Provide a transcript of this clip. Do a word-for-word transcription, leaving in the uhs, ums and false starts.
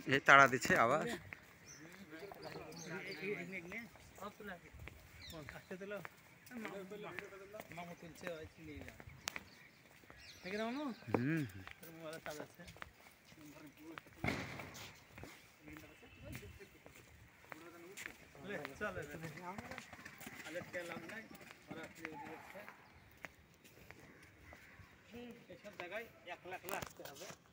এই তাড়া দিচ্ছে আবার। হুম এসব জায়গায় এক লাখ লাখ আসতে হবে।